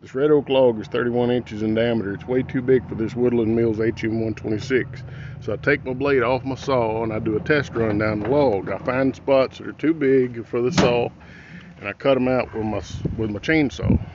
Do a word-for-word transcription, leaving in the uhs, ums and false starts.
This red oak log is thirty-one inches in diameter. It's way too big for this Woodland Mills H M one twenty-six. So I take my blade off my saw and I do a test run down the log. I find spots that are too big for the saw and I cut them out with my with my chainsaw.